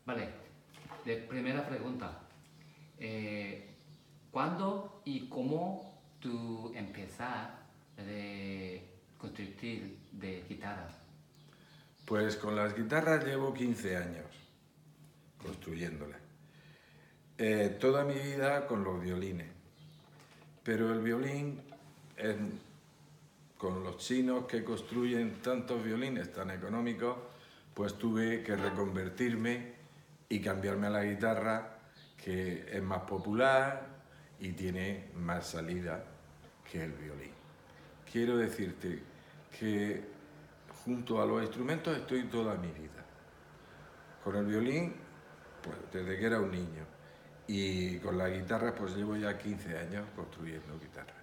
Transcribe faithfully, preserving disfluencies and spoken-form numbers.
Vale, de primera pregunta. Eh, ¿Cuándo y cómo tú empezaste a construir de guitarra? Pues con las guitarras llevo quince años construyéndolas. Eh, toda mi vida con los violines. Pero el violín, es, con los chinos que construyen tantos violines tan económicos, pues tuve que reconvertirme y cambiarme a la guitarra, que es más popular y tiene más salida que el violín. Quiero decirte que junto a los instrumentos estoy toda mi vida. Con el violín, pues desde que era un niño. Y con la guitarra, pues llevo ya quince años construyendo guitarra.